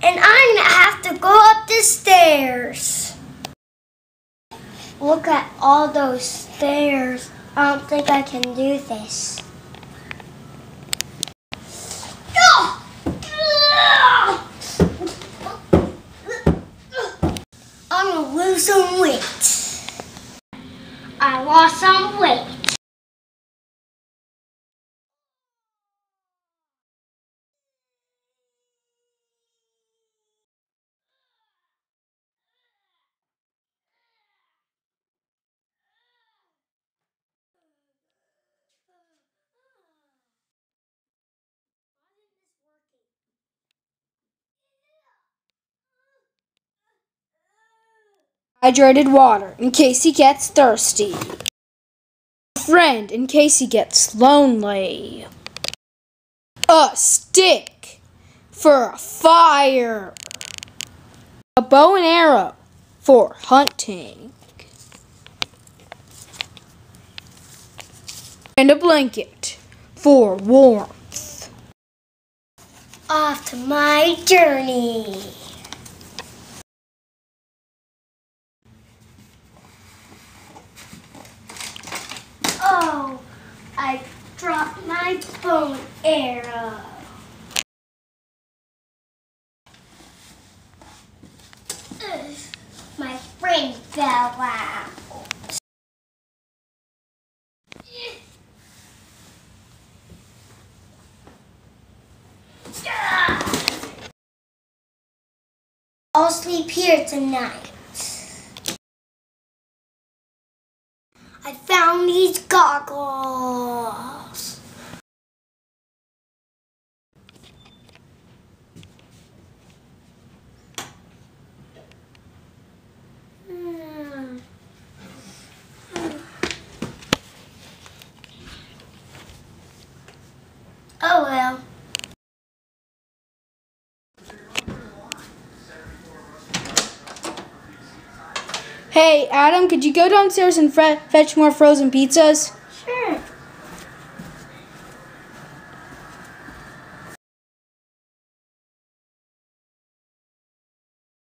And I'm gonna have to go up the stairs. Look at all those stairs. I don't think I can do this. I'm gonna lose some weight. I lost some weight. Hydrated water in case he gets thirsty. A friend in case he gets lonely. A stick for a fire. A bow and arrow for hunting. And a blanket for warmth. Off to my journey. Oh, I dropped my bow and arrow. Ugh, my friend fell out. I'll sleep here tonight. I found these goggles. Oh well. Hey, Adam, could you go downstairs and fetch more frozen pizzas?